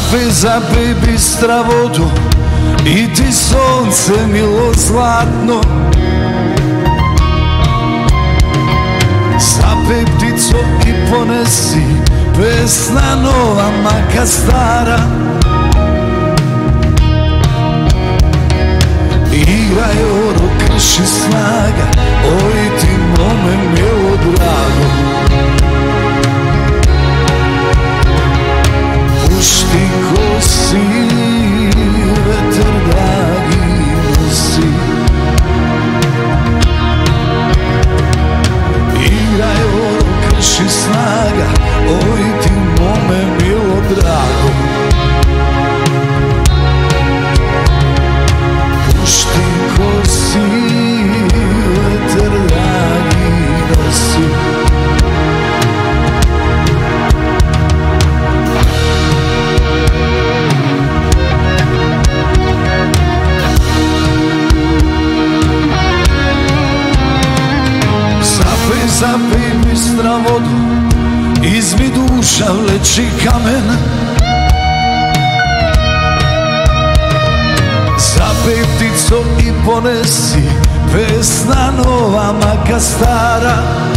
Zapij bistra vodu i ti sonce milo zlatno. Zapij ptico i ponesi pesna nova, maka stara. Igraj oro, krši snaga, oj ti mome milo drago. Pušti ko si, vetar dragi nosi. Igraj oro, krši snaga, oj ti mome milo drago. Pušti ko si, vetar dragi nosi. Zapij bistra vodu, izmi duša vleči kamen. Zapij ptico i ponesi pesna nova, maka stara.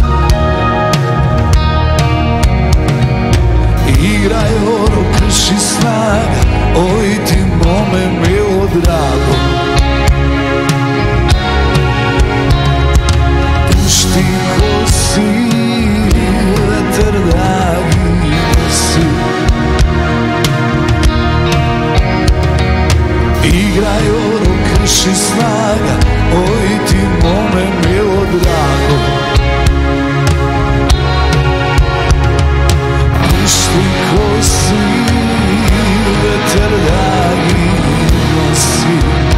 Igraj oro, krši snaga, oj ti mome milo drago. Pušti ko si, vetar dragi nosi. Igraj oro, krši snaga, oj ti mome milo drago. Pušti ko si, vetar dragi nosi.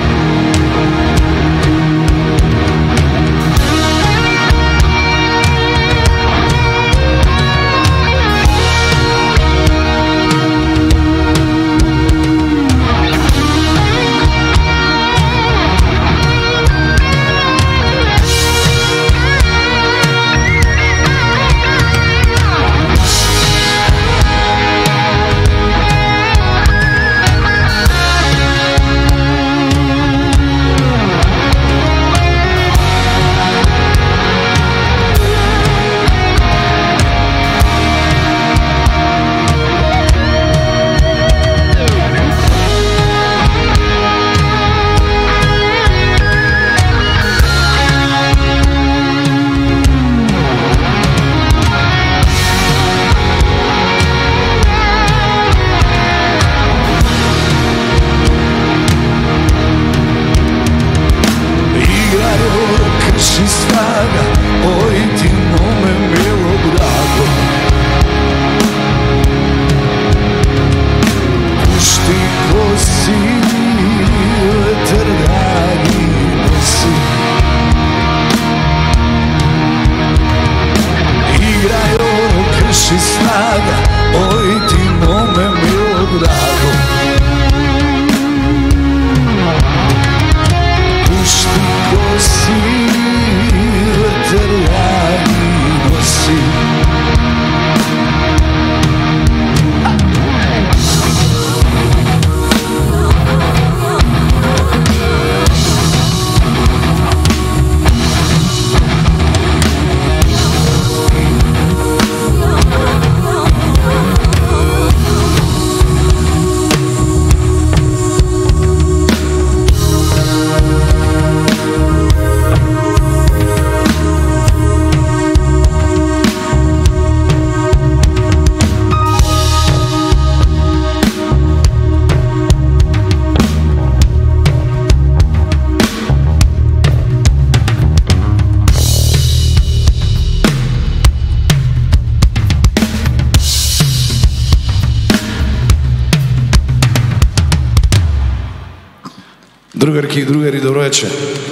Другарки и другари, добро вечер.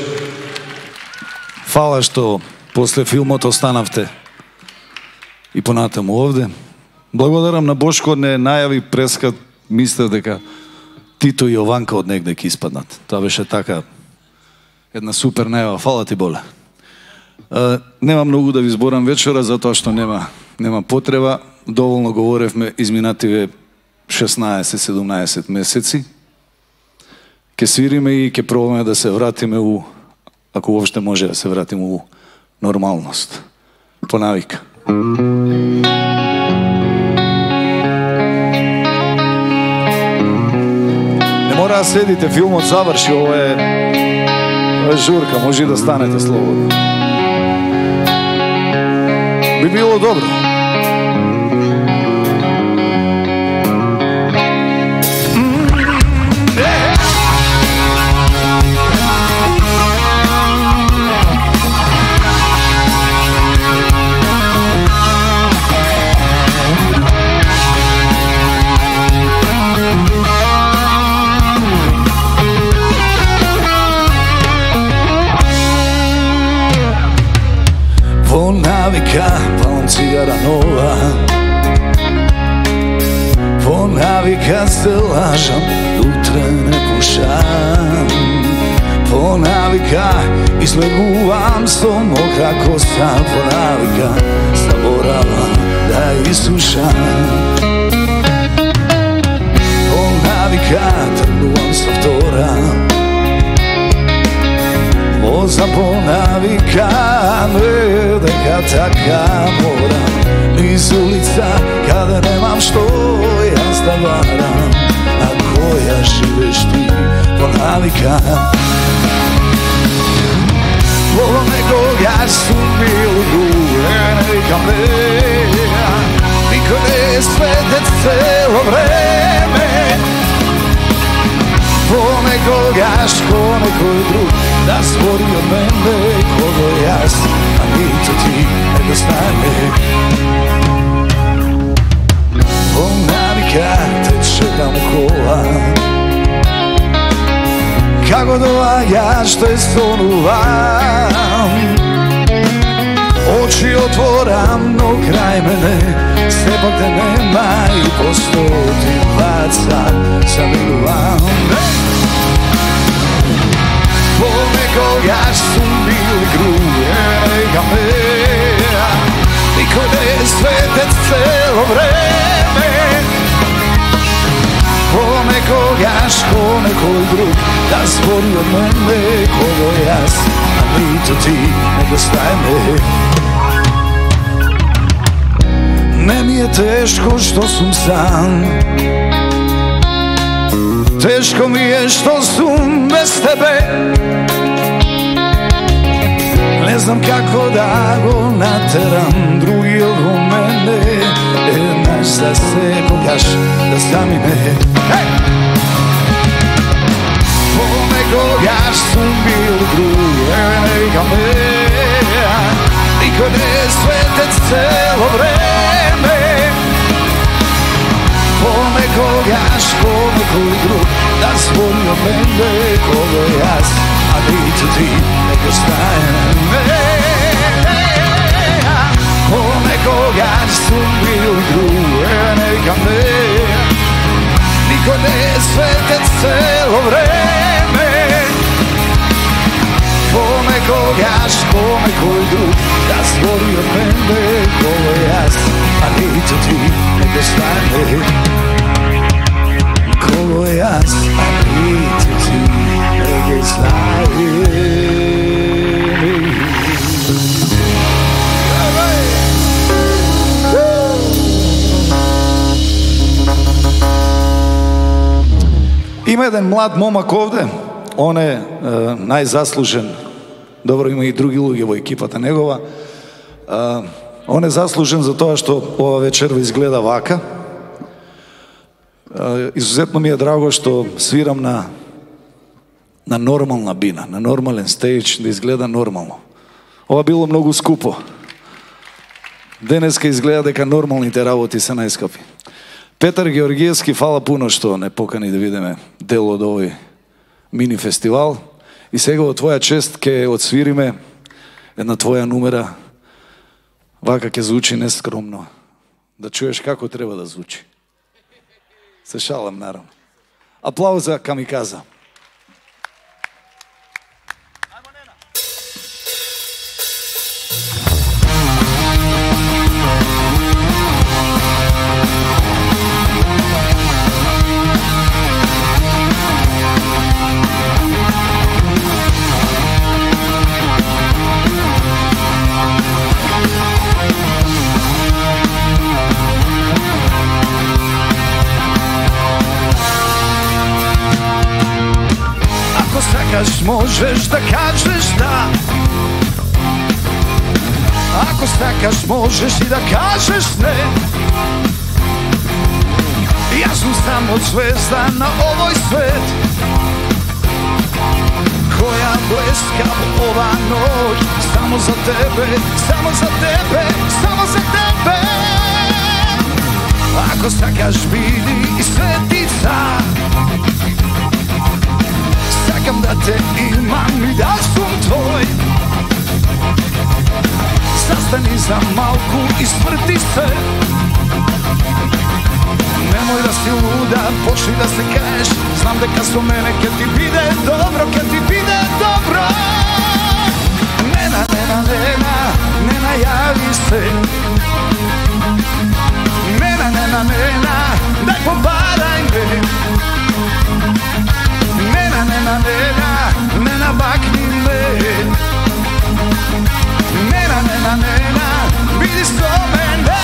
Фала што после филмот останавте и понатаму овде. Благодарам на Бошко, не најави прескат, мислев дека Тито и Јованка од негде ќе испаднат. Тоа беше така една супер најава. Фала ти, Боле. Нема многу да ви зборам вечера, затоа што нема потреба. Доволно говоревме изминативе 16-17 месеци. Ке свириме и ке пробаме да се вратиме у, ако уопште може да се вратиме у нормалност. По навика. Не мора да седите, филмот заврши, ова е журка, може и да станете слободно. Би било добро. Во навика палам цигара нова, во навика се лажам, утре не пушам. По навика излегувам со мокра коса, по навика заборавам да изсушам. По навика тргувам со втора, Воза по навика, не дека така морам. Низ улица, каде немам што јас да варам. А која живеш ти по навика? Во некогаш сум бил гурен и камеја, никој не е светец цело време. Понекогаш ко некој друг да збори од мене кого јас, а нито ти не да стане. По навика те чекам кола, како доаѓаш те сонувам. Очи отворам, но крај мене сепак те нема и по 100 паца заминувам. Понекогаш сум бил груен и камеја, никој не е светец цело време. Понекогаш ко некој друг да збори од мене кого јас, а нито ти не го стане. Не ми е тешко што сум сам, тешко ми е што сум без тебе. Не знам како да го натерам другиот во мене, еднаш за секогаш да замине. Понекогаш сум бил груен и камеја, никој не е светец цело време. Понекогаш ко некој друг да збори од мене кого јас, а нито ти не го стане. Понекогаш сум бил груен и камеја, никој не е светец цело време. Понекогаш ко некој друг да збори од мене кого јас, а нито ти не го стане. Кого јас, а нито ти не го стане. Има еден млад момак овде, он е најзаслужен, добро има и други луѓе во екипата негова, он е заслужен за тоа што ова вечерва изгледа вака. Изузетно ми е драго што свирам на нормална бина, на нормален стејдж, да изгледа нормално. Ова било многу скупо. Денеска изгледа дека нормалните работи се најскапи. Петар Георгиевски, фала пуно што не покани да видиме дел од овој мини фестивал. И сега од твоја чест ке отсвириме една твоја numera. Вака ќе звучи нескромно. Да чуеш како треба да звучи. Се шалам, наравно. Аплауз за Камиказа. sakaš možeš da kažeš da. Ako sakaš možeš i da kažeš ne. Ja sam samo zvezda na ovoj svet koja bleska ova noć. Samo za tebe, samo za tebe, samo za tebe. Ako sakaš bili i svetica, sakam da te imam i da sam tvoj. Zastani za malku i smrti se. Nemoj da si luda, počni da se kaješ. Znam da kad su mene, kad ti bide dobro, kad ti bide dobro. Nena, nena, nena, ne najavi se. Nena, nena, nena, daj pobaraj me. Nena, nena, nena, ne nabakni me. Nena, nena, nena, vidi sto mene.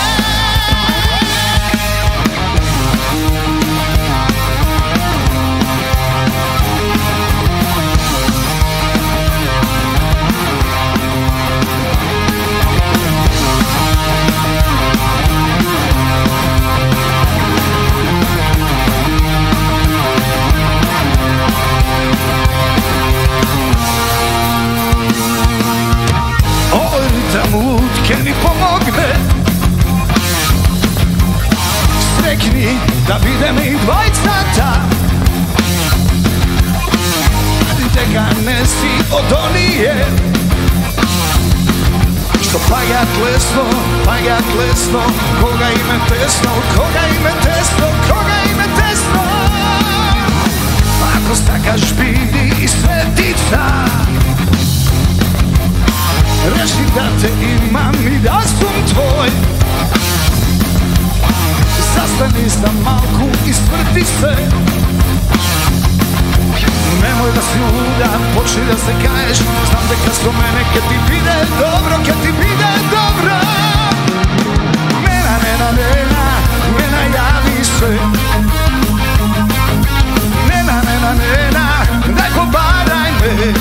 Trenutke mi pomogne. Srekni da videm i dvajcata. Teka ne si od onije što paga tlesno, koga ime tesno, koga ime tesno, koga ime tesno. Ako stakaš bili i svetica, reši da te imam i da sam tvoj. Zastani za malku i smrti se. Nemoj da si luda, počni da se kaješ. Znam da kad sto mene, kad ti bide dobro, kad ti bide dobro. Nena, nena, nena, ne najavi se. Nena, nena, nena, daj pobaraj me.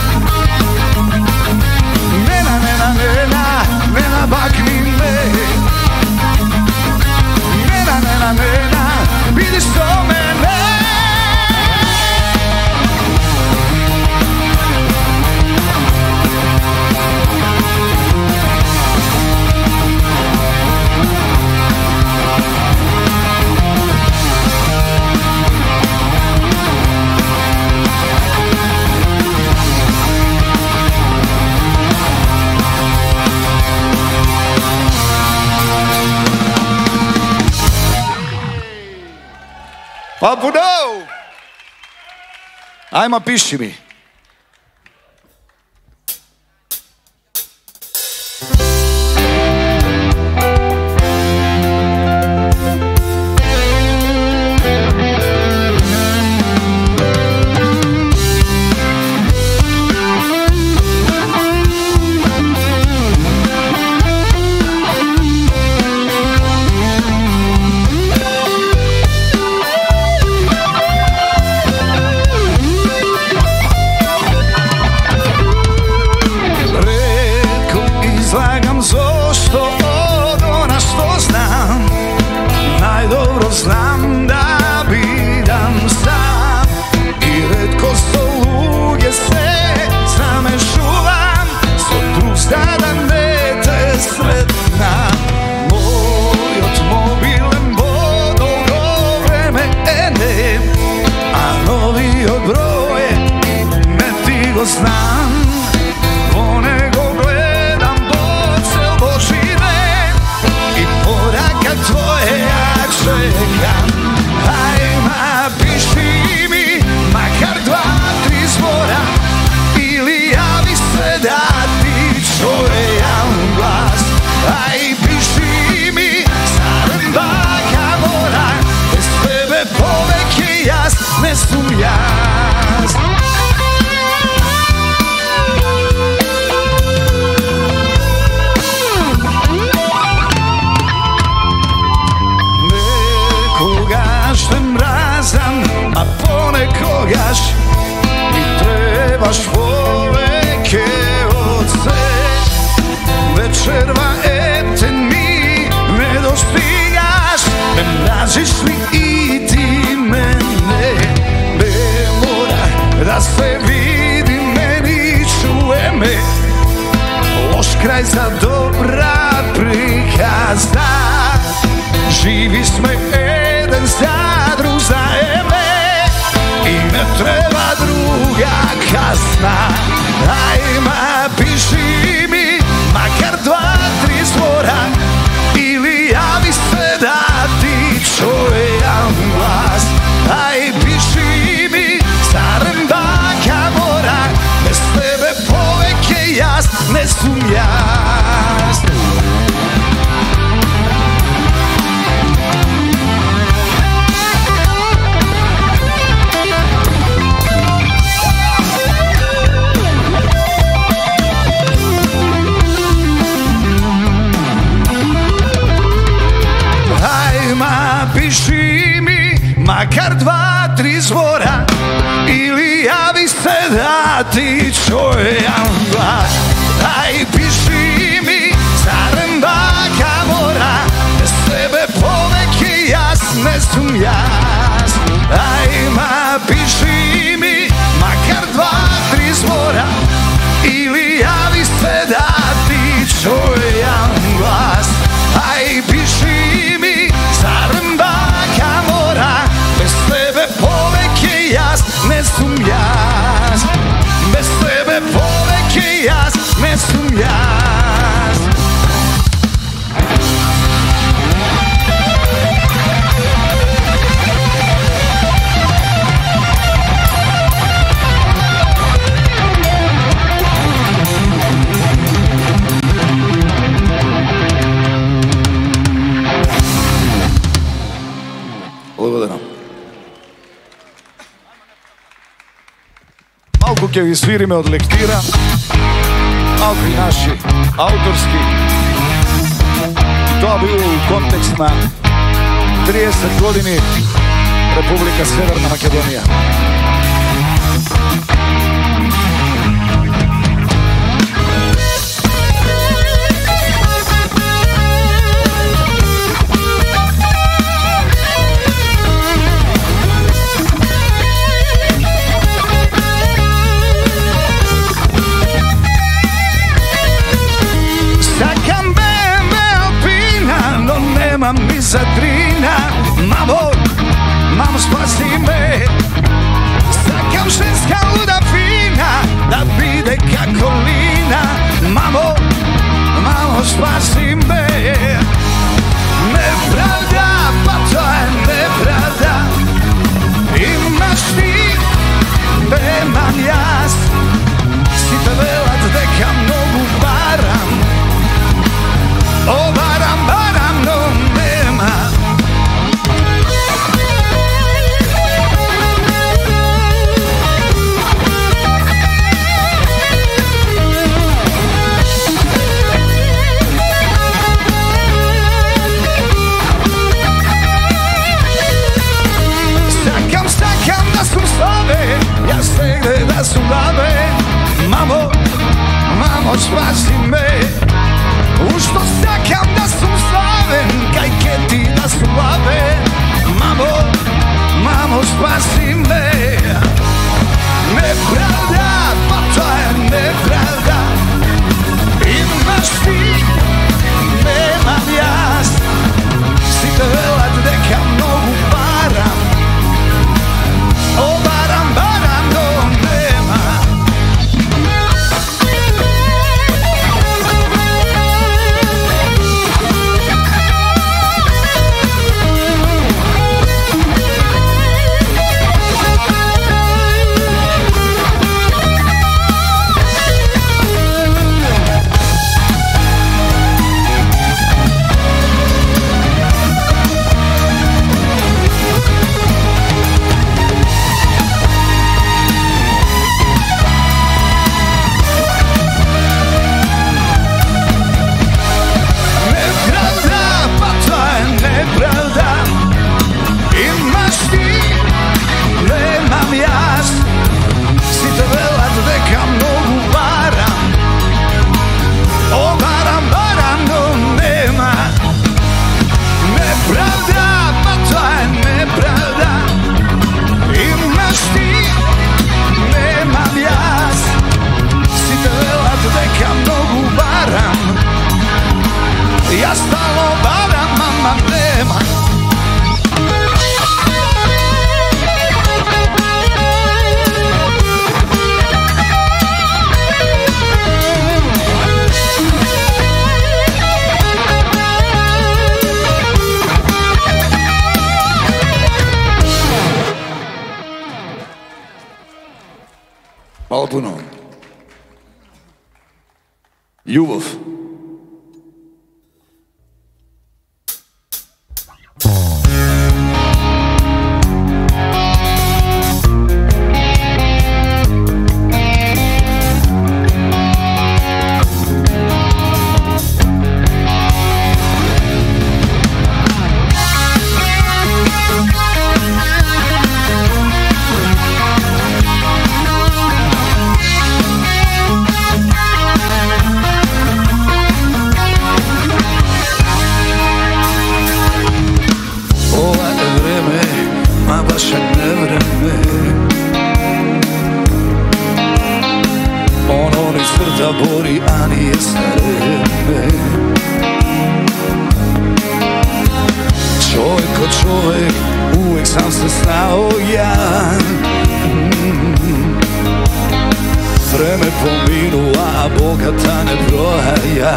Nena, nena, nena, ne nabakni me. Nena, nena, nena, vidiš to mene. Pa budou! Ajma, piši mi. Znam da bidam sam i redko sluge se zamešuvam svoj druzda da ne te sretna. Moj automobilem bodogo vreme ene, a novi od broje ne ti go znam. Ponego gledam bocel Božine i poraka tvoje ja čekam. Ajma, piši mi makar 2-3 zbora ili javi se da ti čujem glas. Aj, piši mi zarem baka mora, bez tebe povek je jas, ne sum jas. čuje me, loš kraj za dobra prikaza. Živi sme jedan za drug zaeme i ne treba druga kasna. Ajma piši mi makar 2-3 zvora ili javi se da ti čujem glas. Aj piši mi zarem baka mora, bez tebe poveke jas ne sumnjas. Piši mi makar 2-3 zvora ili javi se da ti čujem glas. Aj piši mi zarem baka mora, bez tebe poveke jas ne sumnjas. Ajma piši mi makar 2-3 zvora ili javi se da ti čujem glas. Aj piši mi zarem baka mora, bez tebe poveke jas ne sumnjas. Bez tebe poveke jas ne sumnjas. Благодарам. Малку ќе ви свириме од лектира, малку и наши авторски. Тоа било у контекст на 30 години Република Северна Македонија. Nemam ni za drina, mamo spasi me. Sakam ženska luda fina, da bide kako lina. Mamo spasi me. Nepravda, pa to je nepravda. Imaš ti, nemam jas. Si te velat deka mnogu baram. O baram, no nema. Stakam da su slave, ja sve gde da su glave. Mamo spasi me. Ušto stakam da sam slaven, kaj keti da su lave. Mamo spasi me. Nepravda, pa to je nepravda. Imaš ti, nemam jas. Si te velat deka mnogu baram. O baram, no nema. Hvala puno. Ljubav. Bori, a nije vreme. Čovjek ko čovjek, uvijek sam se znao ja. Vreme pominula, a bogata ne broja.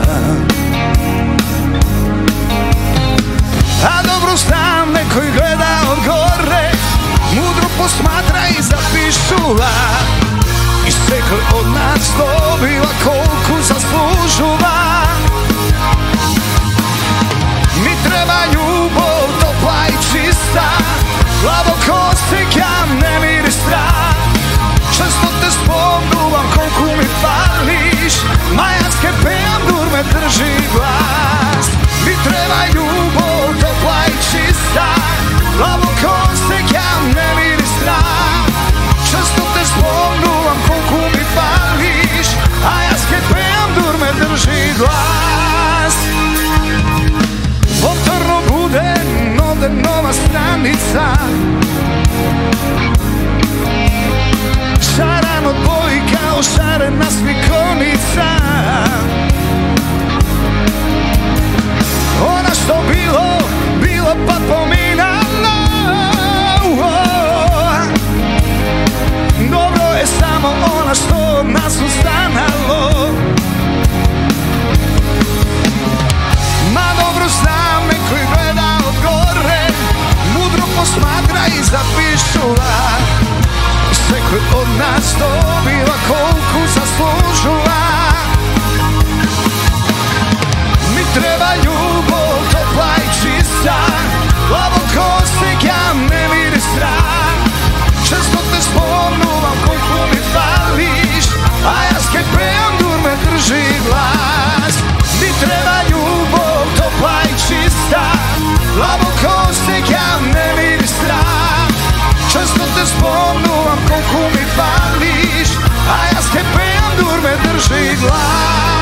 A dobro znam, neko ih gleda od gore, mudro posmatra i zapišuva. I sveko od nas dobiva koliko zaslužuva. Mi treba ljubav topla i čista, plavo kostika ne miri strah. Često te spomnuvam koliko mi fališ, majanske pendur me drži glas. Mi treba ljubav topla i čista, plavo kostika ne miri strah. Često te spomnuvam koliko mi fališ, a ja pendur me drži glas. Motorno bude ovde nova stranica, šaran od boji kao šarena slikovnica. Ona što bilo, bilo pa pominano. Dobro je samo ona što od nas ustanalo. Ma dobro znam, neko ih gleda od gore, mudro posmatra i zapišuva. I sveko od nas dobiva koliko zaslužuva. Mi treba ljubav topla i čista, plavo kostika ne miri strah. Često te spomnuvam koliko mi fališ, a ja pendur me drži glas. Mi treba ljubav topla i čista, plavo kostika ne miri strah. Često te spomnuvam koliko mi fališ, a ja pendur me drži glas.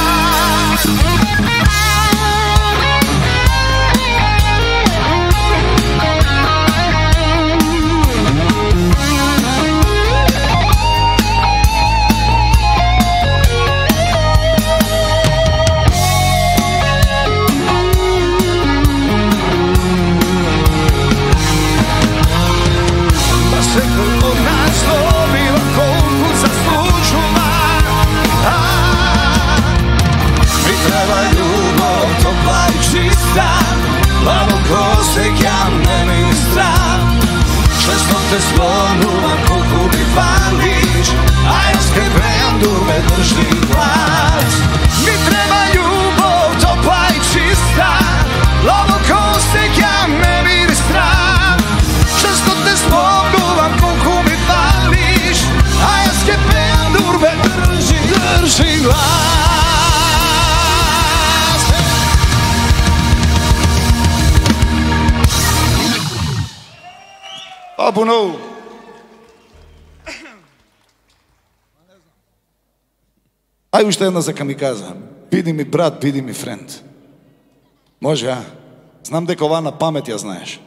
Plavo kostika ne miri strah. Često te spomnuvam koliko mi fališ, a ja pendur me drži glas. Mi treba ljubav topla i čista, plavo kostika ne miri strah. Često te spomnuvam koliko mi fališ, a ja pendur me drži glas. Puno. Aj уште една за камиказа. Биди ми брат, биди ми френд. Може, а? Знам дека ова на памет ја знаеш.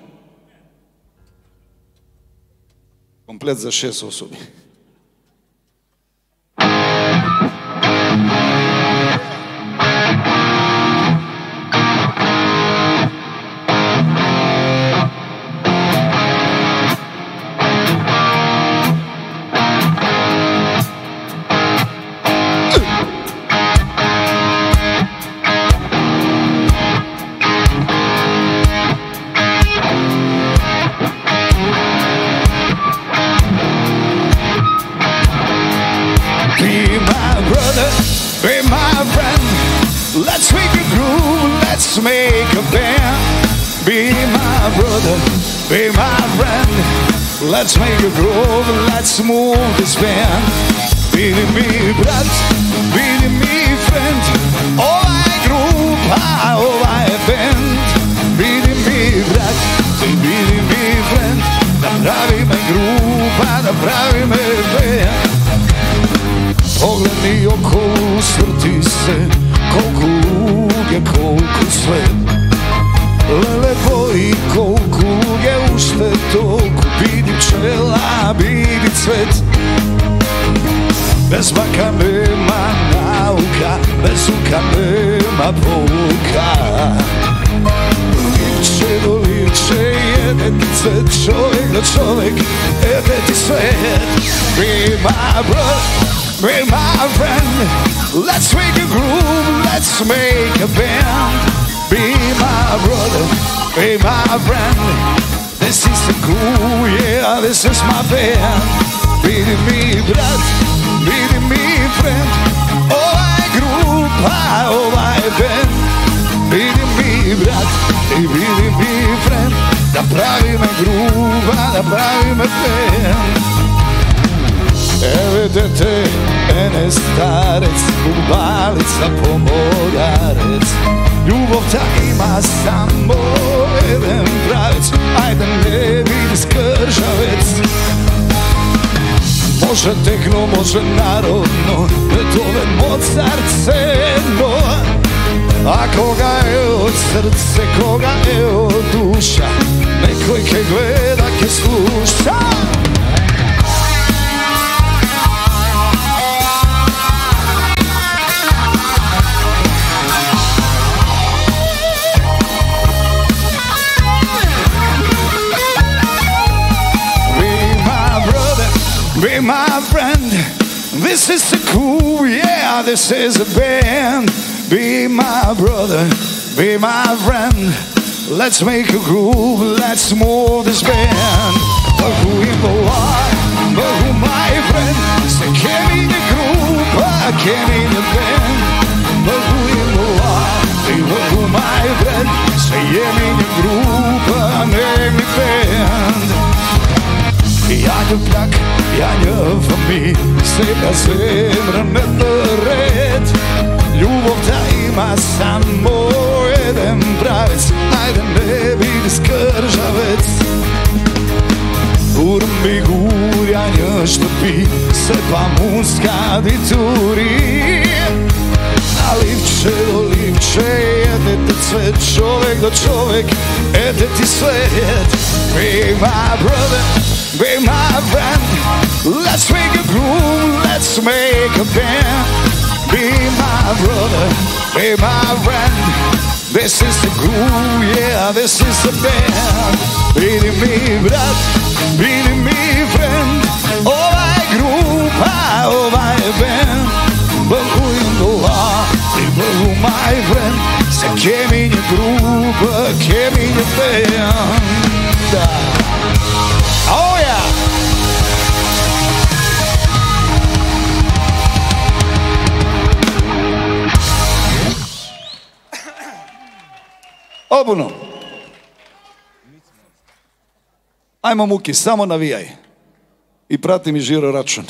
Комплет за 6 особи. friend, let's make a groove, let's make a band. Be my brother, be my friend, let's make a groove, let's move this band. Bili mi brat, bili mi friend, ovaj grup, a ovaj band. Bili mi brat, bili mi friend, da pravi me grupa, da pravi me band. Pogledni oko, usvrti se, koliko luge, koliko sled. Lele boji, koliko luge, ušte toliko, bidi pčela, bidi cvet. Bez baka nema nauka, bez uka nema pouka. Livče do livče, jede ti cvet, čovjek do čovjek, jede ti svet. Be my brother, be my friend, let's make a groove, let's make a band. Be my brother, be my friend, this is the groove, yeah, this is my band. Bili mi brat, bili mi friend, ovaj grup, a ovaj band. Bili mi brat i bili mi friend, da pravi me grupa, da pravi me band. Evidete, ene starec, bubalica, pomodarec. Ljubov ta ima samo jedan pravec, ajde ne vidi skržavec. Može tekno, može narodno, Beethoven, Mozart, Ceno. A koga je od srce, koga je od duša, nekoj ke gleda, ke sluša. Be my friend, this is the cool, yeah, this is a band. Be my brother, be my friend, let's make a groove, let's move this band. Bohu im volar, Bohu my friend, se kemine grupa, kemine band. Bohu im volar, Bohu my friend, se kemine grupa, nemi band. Janjo plak, Janjo mi, seba zemra red. Ljubov ta ima samo jedan pravec, ajde ne bili skržavec. Urmi gur, Janjo štopi, se pa muska di turi. A livče do livče, jedete cvet, čovjek do čovjek, jede ti svet. Be my brother, be my friend, let's make a groove, let's make a band. Be my brother, be my friend, this is the groove, yeah, this is the band. Bili mi brat, bili mi friend, ovaj grup, a ovaj band. Bohu im dola, i Bohu my friend, se keminje grupa, keminje band. Oh yeah! Obuno. Ajmo Muki, samo navijaj. I prati mi žiro račun.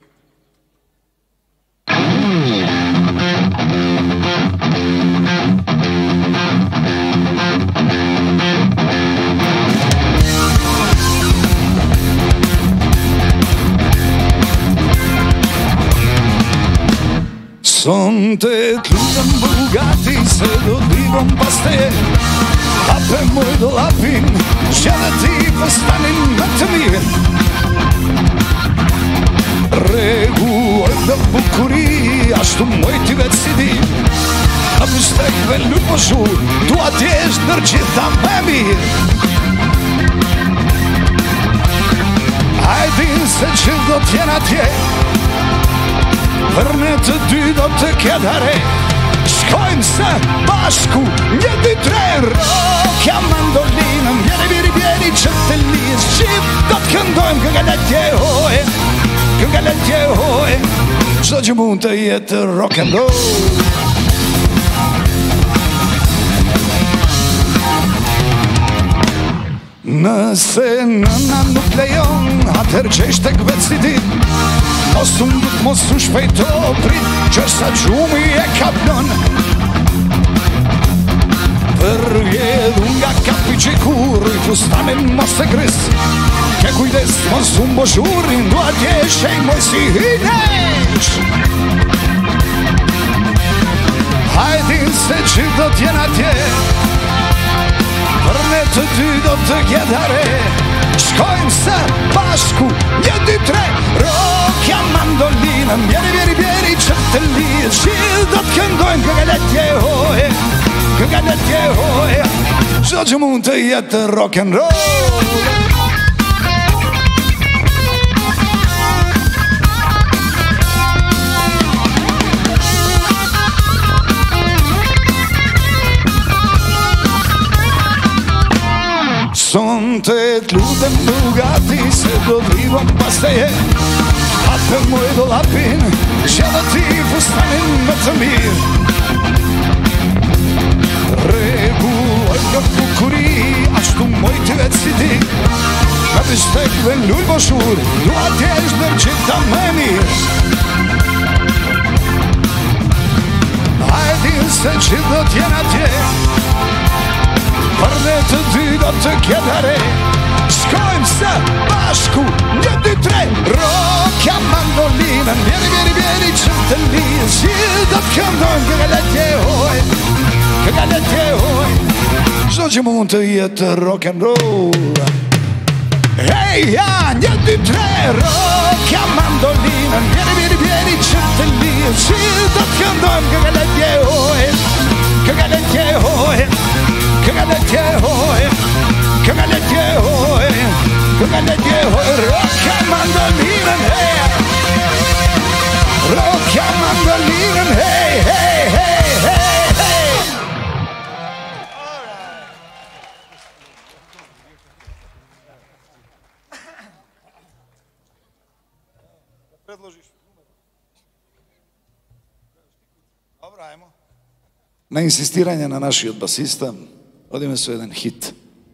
Son te tlutam bogati, se dodivam pa ste. Pape moj dolapin, žele ti postanem na temi. Regu, oj da bukuri, a što moj ti već sidi. A mi stekve ljubošu, tu adješ drži da memi. Ajdin se čil do tjena tje, vrnete ti do te kedare. Škojim se bašku, njedi tre rok, ja mandolinom, jeri biri bjeri četeli, živ dotkan dojem, koga letje hoje, što će munta jete rock and roll. Në nuklejon atër që ishte këveci dit Mosun duk mosun shpejto prit që sa gjumi e kaplon Përjedhu nga kapi që i kur i fustanin mos e gris Ke kujdes mosun boshurin do atje shenj mos i hinesh Hajdin se që do t'jen atje Për ne të dy do të gjedare Shkojmë se bashku 1, 2, 3 Rokja mandolinën Bjeri që të lidh Shil do të këndojmë këgalletje hoje Këgalletje hoje Çdo që mund të jetë rock and roll Son të t'lutem Bugatti se do t'rivon pas teje Atë moj do lapin që dhe ti fustanin më të mirë Reguloj nga bukuri ashtu moj të vetë si ti Ka të shtek dhe luj boshur du atjesh në gjitha më mirë Hajdin se që do t'jen atje Për ne të dy do të kjetare Shkojmë se bashku 1, 2, 3 Rokja mandolinën Bjeri që të lidh Shil do të këndojmë këgalletje hoj Këgalletje hoj Çdo që mund të jetë rock and roll Hey, ja, 1, 2, 3 Rokja mandolinën Bjeri që të lidh Shil do të këndojmë këgalletje hoj Këgalletje hoj Këgalletje hoj Këgalletje hoj Këgalletje hoj Rokja mandolinën hey Rokja mandolinën hey hey hey hey hey Dobro, ajmo. Na insistiranje na naših od basista odime su jedan hit.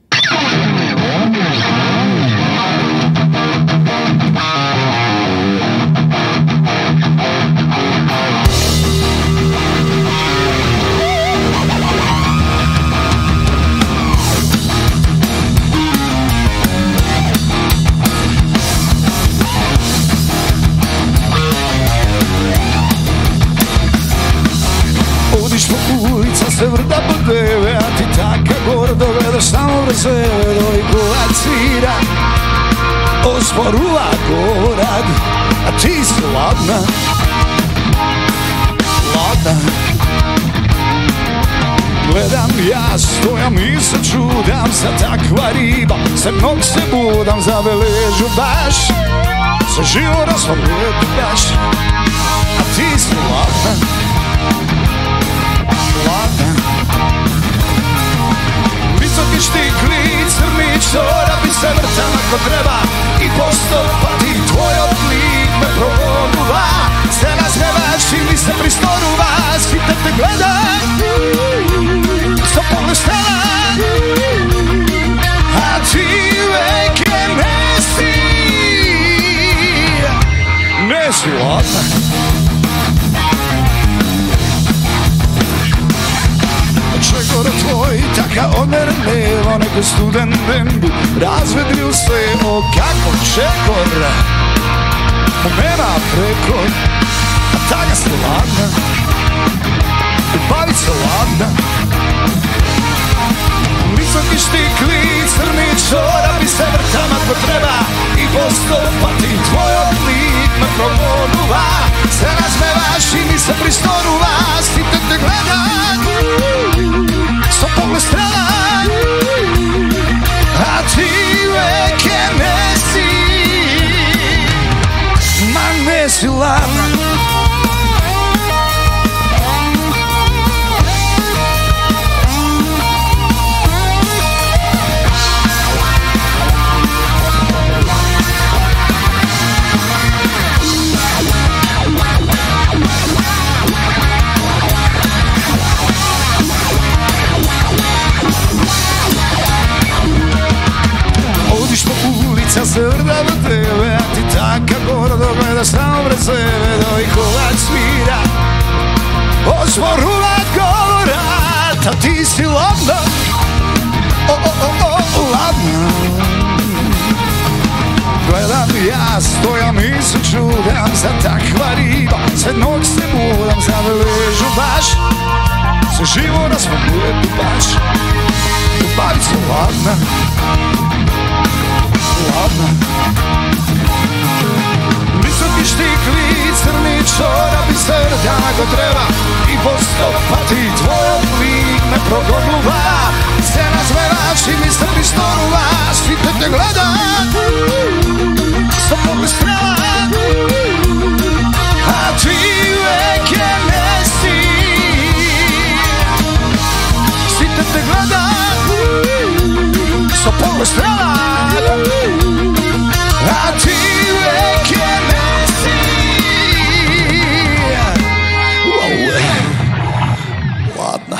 Odiš po ulica se vrda po tebe, a ti taka gordo gledaš samo pre sebe, dojko svira osporuva gorad, a ti si ladna, ladna. Gledam ja, stojam i se čudam za takva riba, se mnog se budam, zabeležu baš, se živo razvolijedaš, a ti si ladna. Visoki štikli, crni čorapi se vrtam ako treba i postopati tvoj oblik me progonuva. Se razgledaš ili se pristoruva, skita te gleda, sto pogled stela, a ti veke ne si ladna. Čegor tvoj, taka onerleva, neko student dembi, razvedril se, o kako čegor, u mena preko, a tanja se ladna, bavica ladna. Visoki štikli, crni čorapi se vrtam ako treba i postopati tvoj oblik me progonuva. Se razmevaš i mi se pristoruva, stite te gledam, sto pogled strela, a ti veke ne si, ma ne si ladna. Ozvorula govora, ta ti si ladna, ladna. Gledam ja, stojam i se čudam za takva riba, sve nog se budam, za ležu baš, se živo raspaduje baš. Ljubavica ladna, ladna. Visoki štikli, crni čorabi, srda ako treba i postopati tvoj lik me progodluva. Se nazvevaš i mi srbi storuva, svi te gleda sa pogled strana, a ti uvek je nesi. Svi te gleda sa pogled strana, a ti uvek je nesi. Ladna.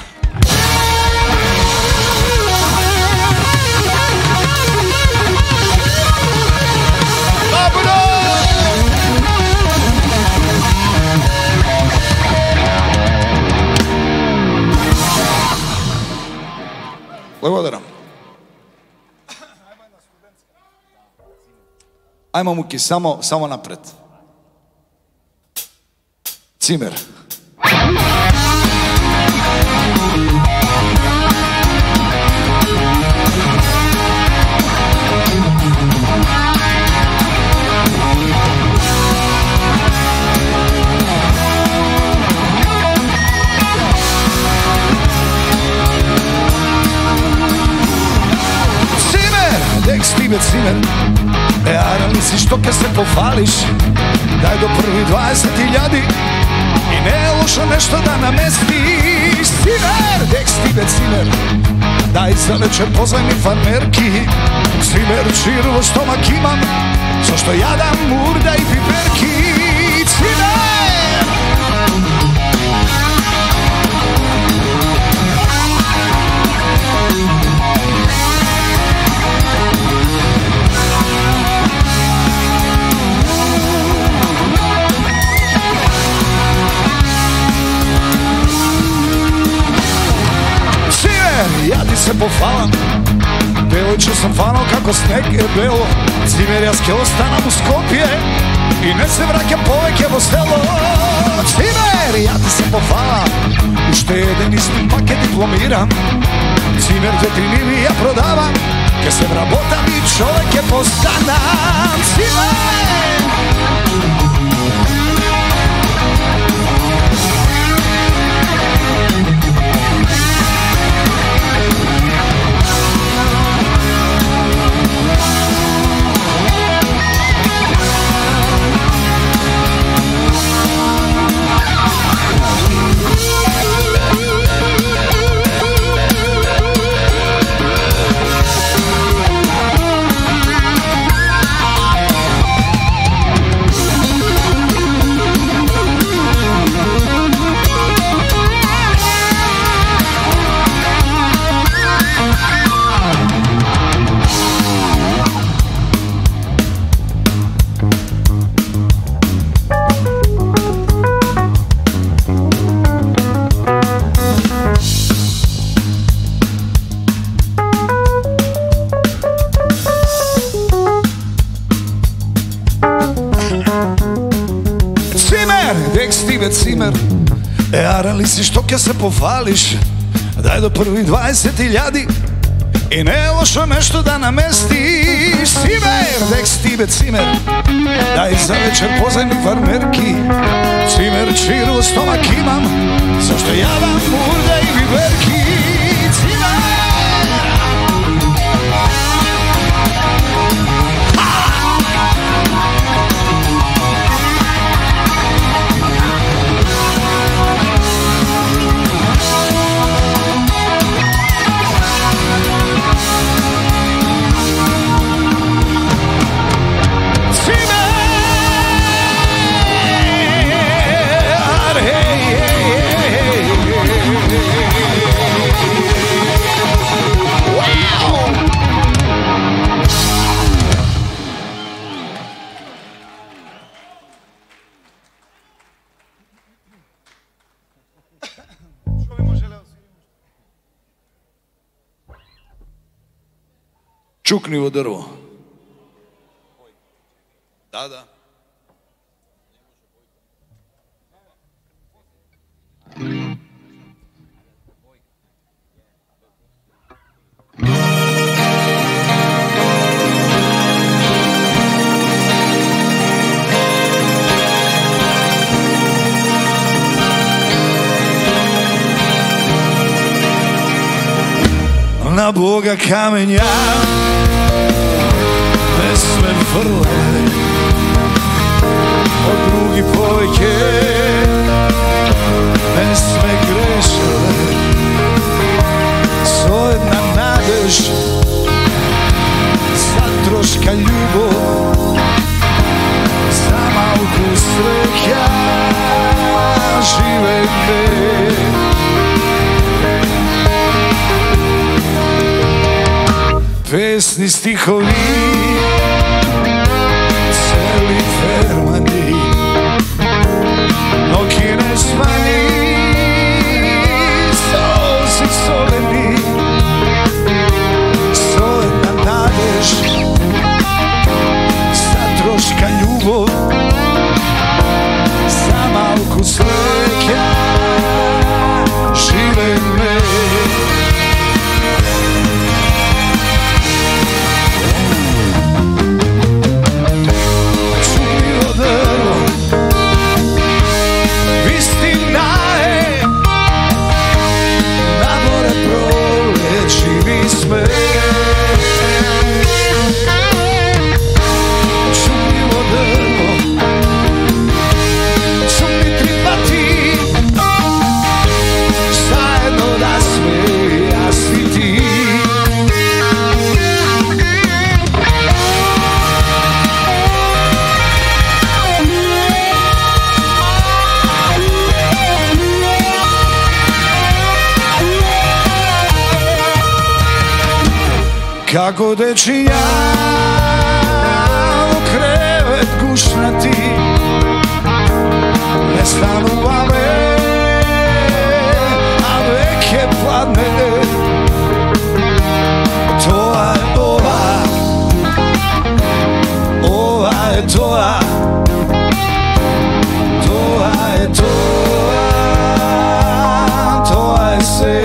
Благодарам. Ajmo Muki, samo napred. Cimer. Dek stibe cimer, ara misliš to kad se pofališ, daj do prvi 20.000 i ne lošo nešto da namestiš. Cimer, dek stibe cimer, daj za večer pozvaj mi farmerki. Cimer, čirvo stomak imam, zašto jadam murda i piperki. Cimer! Ja ti se pofalam, devojče sam fanao kako sneg je belo. Cimer, ja skelo stanam u Skopje i ne se vraćam povek evo selo. Cimer, ja ti se pofalam, ušteden istim paket diplomiram. Cimer, detinimi ja prodavam, kad se vrabotam i čoveke postanam. Cimer! Cimer, ara li što kad se pofališ, daj do prvi 20.000 i ne lošo nešto da namestiš. Cimer, dek stibe cimer, daj za večer pozaj mi farmerki. Cimer, čirvo stomak imam, zašto jadam murda i biberki. Cimer! Čuknivo drvo. Da. Na Boga kamenja ne sme vrle, od drugi poveke ne sme grešale. Sojedna nadež, zatroška ljubov, za malku sreća žive me. Pesni stihovi, celi fermani, noki ne smani, sosi soleni, solena nadež, zatroška ljubov, za malku sreća žive me. Kako dečija u krevet gušnati, ne stanu bave, a veke padne. To je ova, ova je toa, toa je toa, toa je se.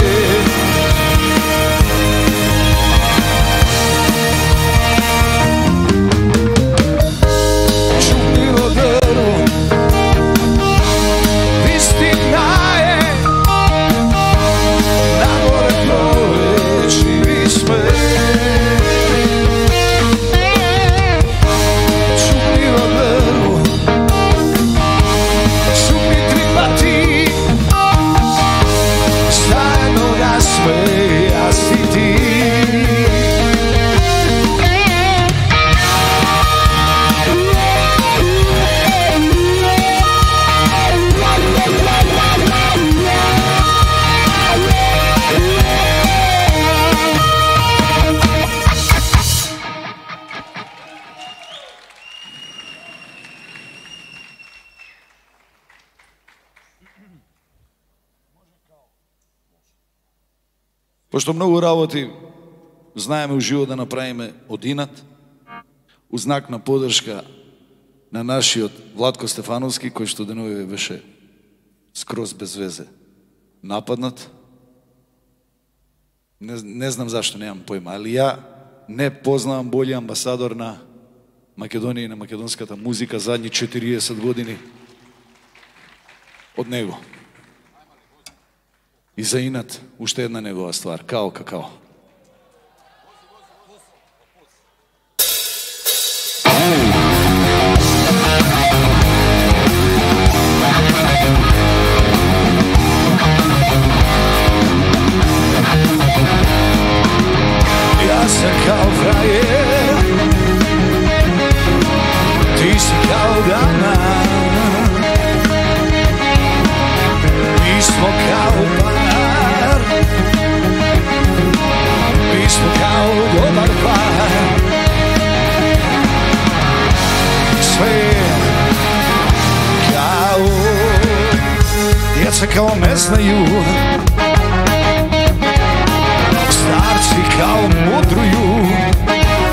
Pošto mnogo работи знаеме у живот да направиме одинат, у знак на поддршка на нашиот Владко Стефановски, кој што денови беше скроз без везе нападнат. Не знам зашто, немам појма, али ја не познавам бољи амбасадор на Македонија и на македонската музика задни 40 години од него. И за инат, уште една негова ствар, Као Какао. Јас сам као фрајер, ти си као дана, ми смо као пар, mi smo kao dobar par. Sve kao djeca kao ne znaju, starci kao mudruju,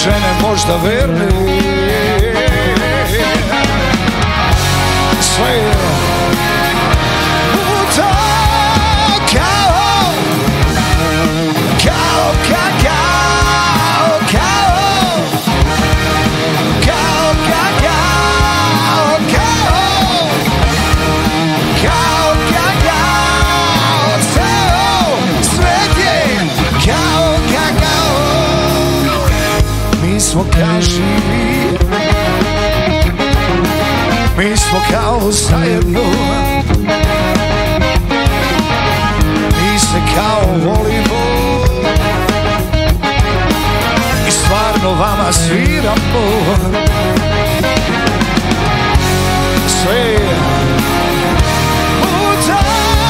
žene možda verne. Sve je puto kao mi smo kao živi, mi smo kao zajedno, mi se kao volimo i stvarno vama sviramo. Sve puta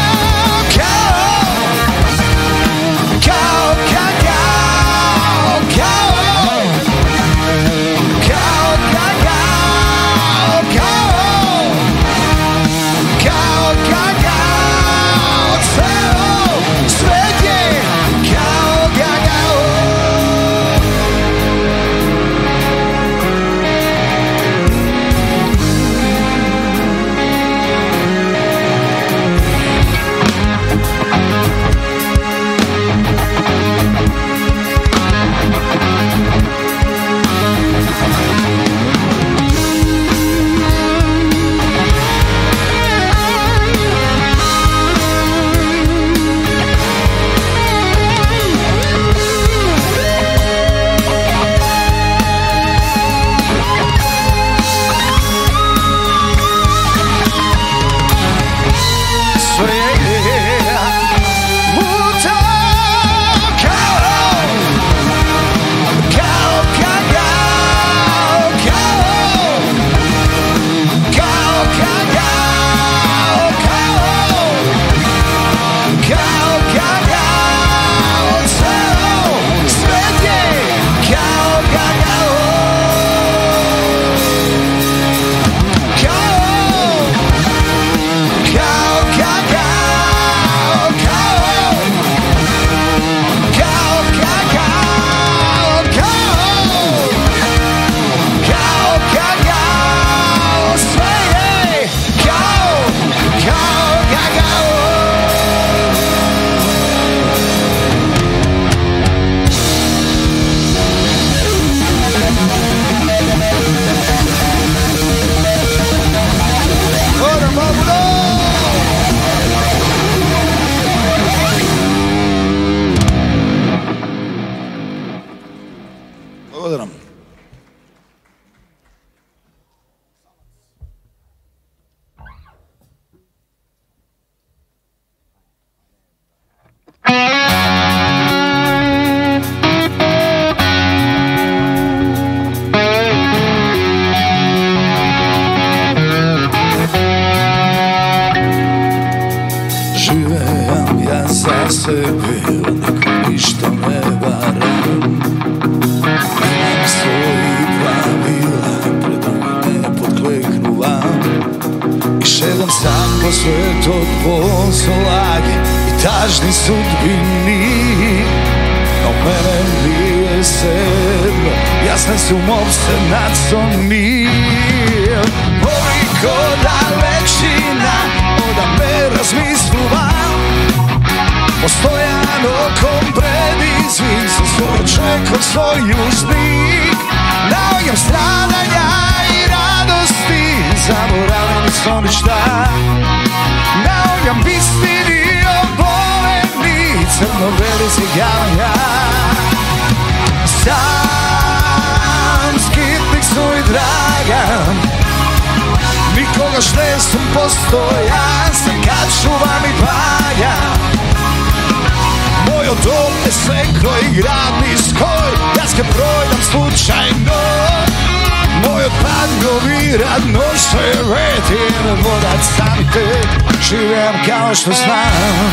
živim kao što znam,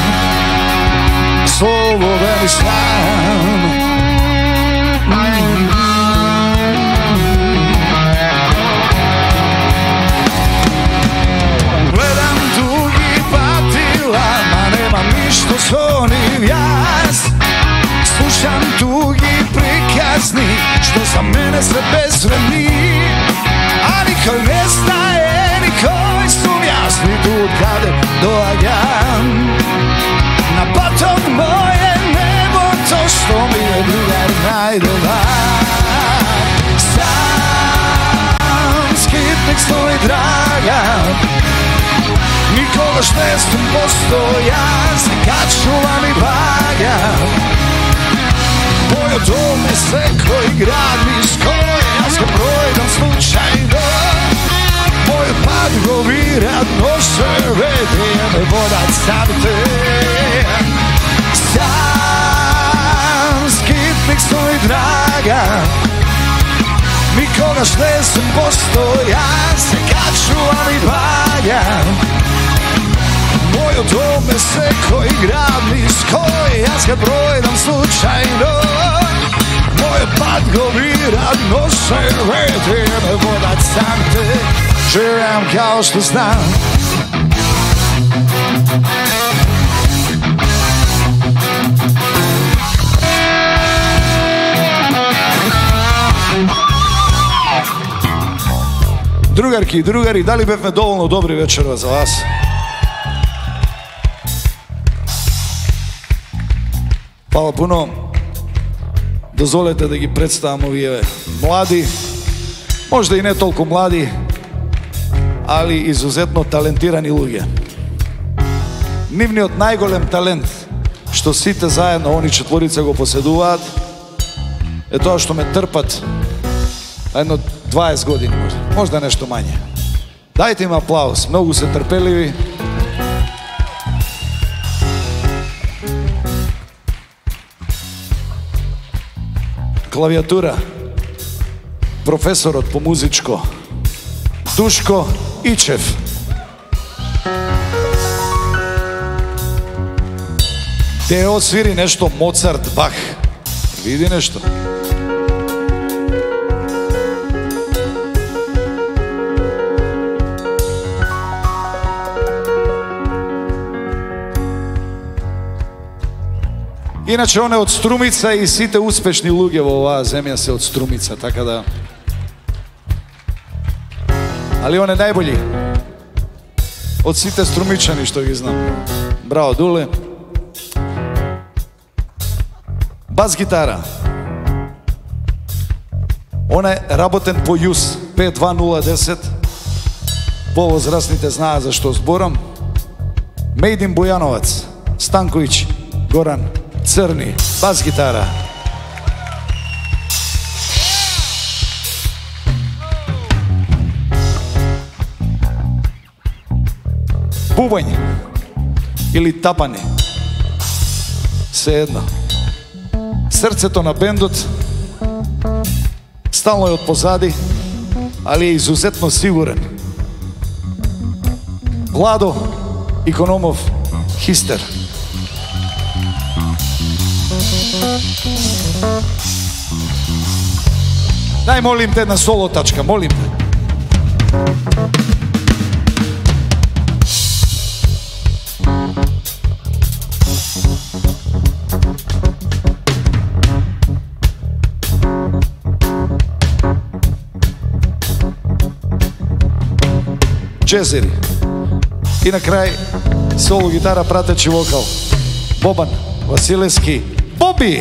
slovo veli slam. Gledam dugi patila, ma nema ništa zvonim jas. Slušam tugi prikazni, što za mene sve bezvredni, a nikoj ne staje, nikoj sumnja, svi tu od kade dođam. Na potom moje nebo, to što mi je drugar najdobar. Sam skitnik svoj draga, nikoga štestu postoja, se kad čuvam i vagam. Moj dom je sve koji grad mi skoro, ja se projdam slučajno. Moj pad govirat noše, vede me vodat sam te. Sam skitnik svoj draga, nikoga štestu postoja, se kad čuvam i vagam. Moj dom je sve koji grad mi skoj, ja se projdam slučajno. Moj pad govirat noše, vede me vodat sam te. Živim kao što znam. Drugarki i drugari, da li bevme dovoljno dobri večera za vas? Hvala puno. Dozvolite da gi predstavimo ovije mladi, možda i ne toliko mladi, ali izuzetno talentirani luge. Nivni od najgolem talent što site zajedno oni četvorice go posjeduvat je to što me trpat jedno 20 godina, možda nešto manje. Dajte im aplauz, mnogo se trpelivi. Klavijatura, profesor od pomuzičko, Duško Ičev. Te odsviri nešto Mozart, Bach. Vidi nešto. Inače one od strumica i site uspešni lugevo, ova zemlja se od strumica, tako da... Ali one najbolji od site strumičani što ih znam. Bravo Dule. Bas gitara. Ona je raboten po JUS 52010. Povoz rasnite zna za što zborom. Made in Bujanovac. Stanković Goran Crni. Bas gitara. Bubanj ili tapani, svejedno. Srce to na bendot, stalno je od pozadi, ali je izuzetno siguran. Vlado Ikonomov Hister. Daj molim te jedna solo tačka, molim te. Džezeri. I na kraj solo gitara, prateći vokal Boban Vasilevski, Bobi.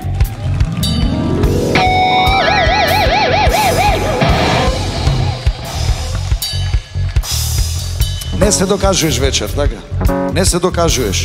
Ne se dokažuješ večer, tako? Ne se dokažuješ.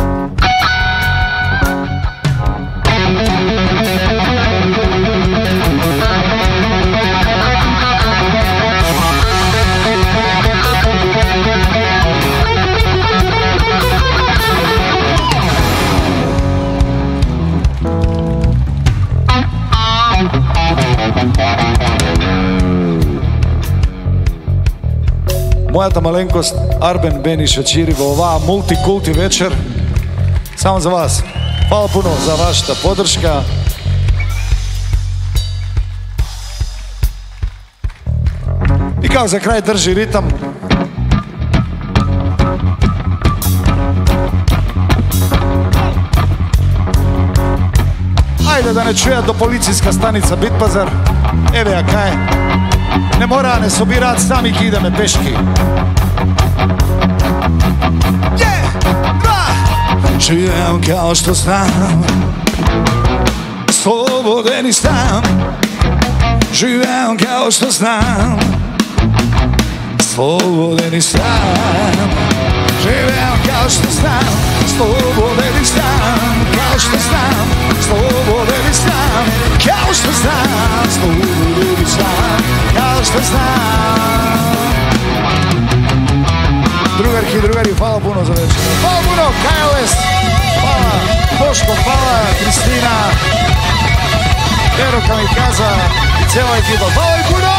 Mojata malenkost Arben Beniša Čirivo, ova multikulti večer samo za vas. Hvala puno za vaša podrška. I kao za kraj drži ritam. Ajde bolje da ne čuja do policijska stanica Bitpazar. Evo ja kaj. Ne mora ne sobirat sami kide me peški. Živim kao što znam, sloboden i sam. Živim kao što znam, sloboden i sam. Živim kao što znam, sloboden i sam. Kao što znam, sloboden i sam. Kao što znam, sloboden i sam. Kao što znam. Drugari, hvala puno za večer. Hvala puno, KLS. Hvala, Boško, hvala, Kristina, Vero Kamikaza i cijela ekipa. Hvala i puno!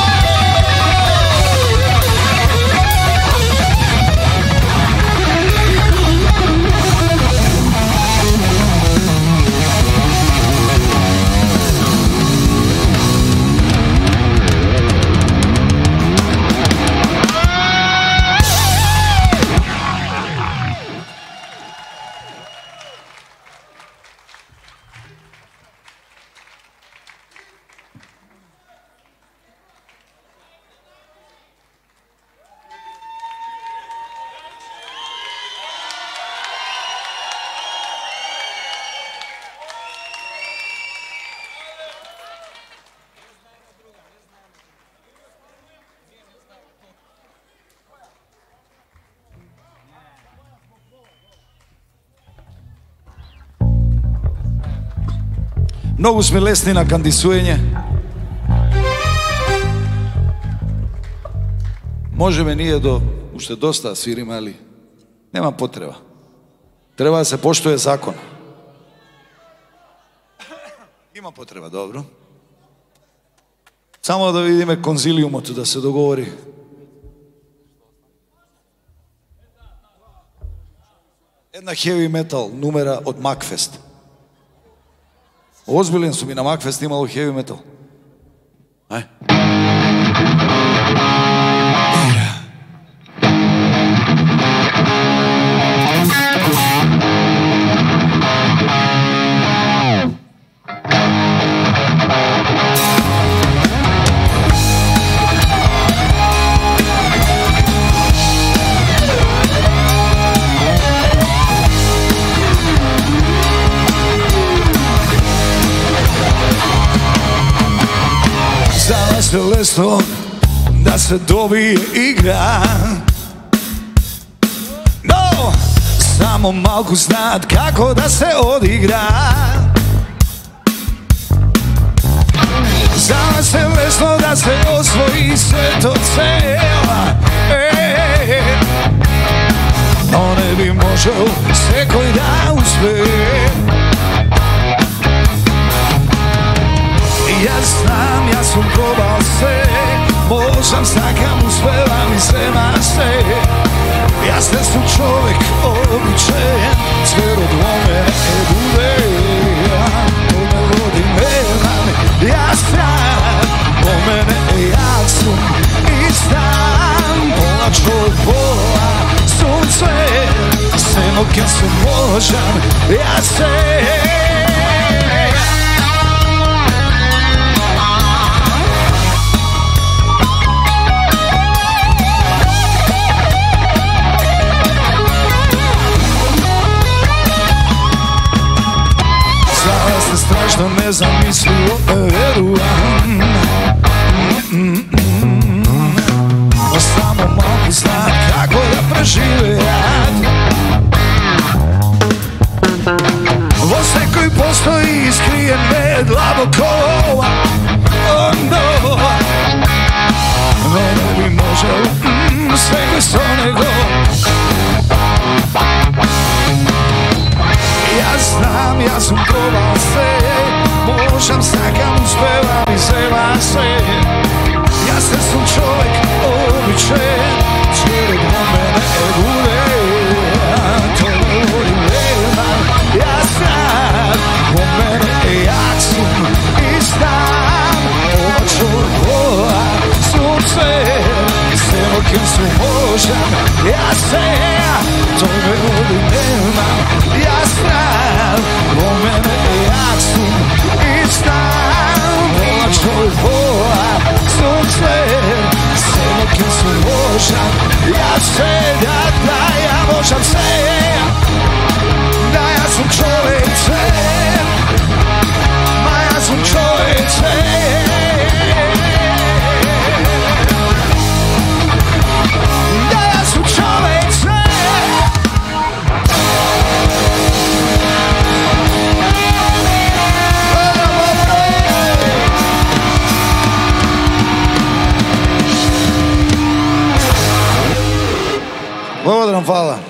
Mnogo sme lesni na kandisujenje. Može me nije do ušte dosta svirima, ali nema potreba. Treba da se poštuje zakon. Ima potreba, dobro. Samo da vidime konzilijumu tu da se dogovori. Jedna heavy metal numera od Makfest. Ozbiljen su mi na Makfest imalo heavy metal. Aj. Lesno da se dobije igra, no samo malku znat kako da se odigra. Zna se lesno da se osvoji sve to cela, no ne bi možel sve koji da uspe. Ja znam, ja sam probao sve, možem stakam, uspevam i svema se. Ja sam čovjek običajen, sve od mene ne bude. To me vodi nemam, ja sam, po mene jak sam i stan. Pola čovjek, pola sunce, samo kad sam možem, ja sam. Strašno ne zamislio, verujem. Samo mogu znat kako da preživljat. Ostaj koji postoji iskrijen me dlaboko. Oh no. No ne bi možel sve koji sto nego. Ja znam, ja sam probao sve, možem stakam, uspevam i zeva se. Ja sam čovjek običajen, sve od mene ne bude. To me vodi nemam, ja znam, po mene jak sam i stan. Ova čovjek vola sunce, sve kim su možem, ja sam. To me vodi nemam, ja znam, po mene jak sam i znam, pola čovjek pola sunce, sve neke su možem, ja sve da ja možem sve, da ja sam čovječe, ma ja sam čovječe. Благодарам, hvala.